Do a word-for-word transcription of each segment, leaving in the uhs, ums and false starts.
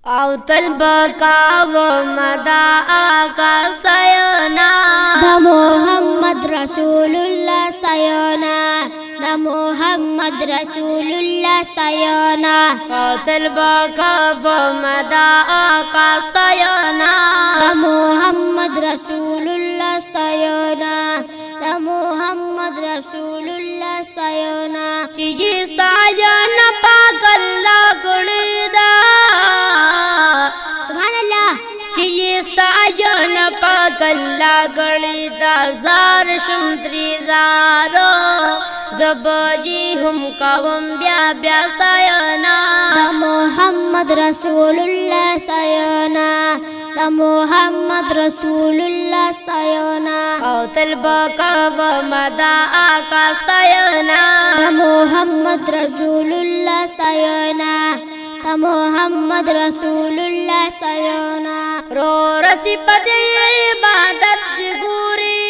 او تلبکا و مدا آقا ستاینا دا محمد رسول اللہ ستاینا دا محمد رسول اللہ ستاینا او تلبکا و مدا آقا ستاینا دا محمد رسول اللہ ستاینا دا محمد رسول اللہ ستاینا چیزی ستاینا پاک اللہ کڑی دا سبحان اللہ چیزی ستاینا پاک اللہ کڑی دا زار شمتری زارو زبجی ہم کاوم بیا بیا ستاینا دا محمد رسول اللہ ستاینا دا محمد رسول اللہ ستاینا او تلبکا و مدا آقا ستاینا دا محمد رسول اللہ ستاینا دا محمد رسول اللہ ستاینا رو رسی پتی عبادت گوری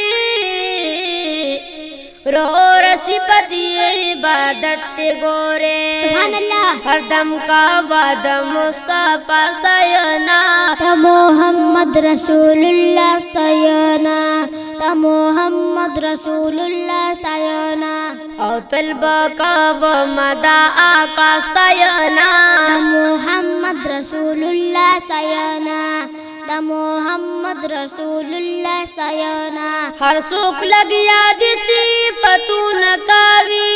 رو رسی پتی عبادت گورے سبحان اللہ ہر دم کا وعد مصطفیٰ ستاینا دا محمد رسول اللہ ستاینا دا محمد رسول اللہ ستاینا او تلبکا و مدا آقا ستاینا دا محمد رسول اللہ ستاینا دا محمد رسول اللہ ستاینا ہر سوک لگیا دی صفتون کاوی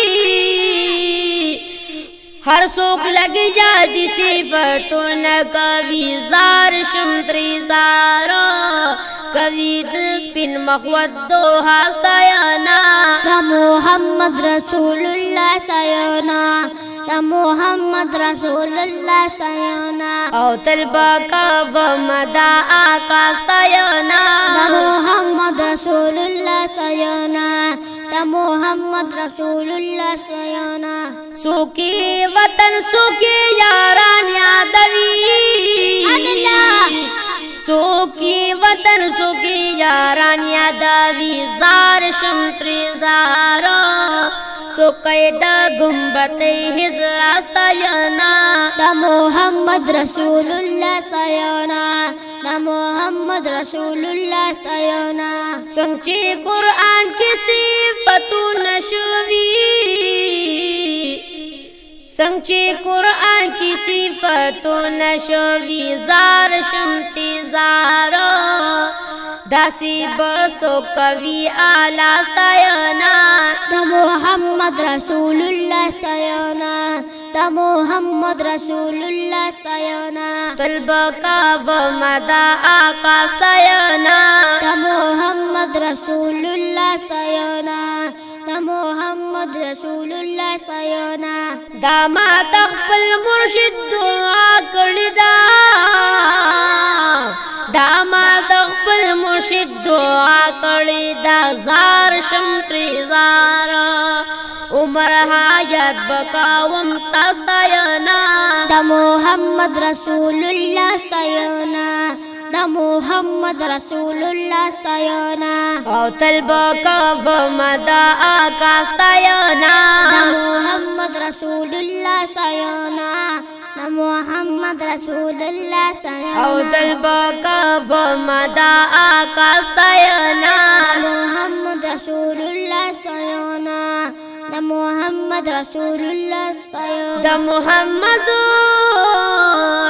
ہر سوک لگیا دی صفتون کاوی زار شمتری زارو کوي د سپین مخوت دوها ستاینا دا محمد رسول اللہ ستاینا دا محمد رسول اللہ ستاینا او تلبکا و مدا آقا ستاینا دا محمد رسول اللہ ستاینا دا محمد رسول اللہ ستاینا سوکی وطن سوکی یاران یادوی سوکی وطن سوکی یاران یادوی زار شمتری زارو سوکی دا گمبت حضرا ستاینا دا محمد رسول اللہ ستاینا دا محمد رسول اللہ ستاینا سنگچی قرآن کی صفتون نشوی سنگچی قرآن کی صفتون نشوی زار شمتی زارو داسی بسو کوي آلا ستاینا دا محمد رسول اللہ ستاینا دا محمد رسول اللہ ستاینا تلبکا و مدا آقا ستاینا دا محمد رسول اللہ ستاینا دا محمد رسول اللہ ستاینا دا ما تخپل مرشد دعا کړی دا دا ما تخپل مرشد دعا کړی دا زار شمتری زار عمر حیات بقاوم ستا ستاینا دا محمد رسول اللہ ستاینا دا محمد رسول اللہ ستاینا او تلبکا و مدا آقا ستاینا دا محمد رسول اللہ ستاینا دا محمد رسول اللہ ستاینا او تلبکا و مدا آقا ستاینا دا محمد رسول اللہ ستاینا دا محمد رسول اللہ ستاینا دا محمد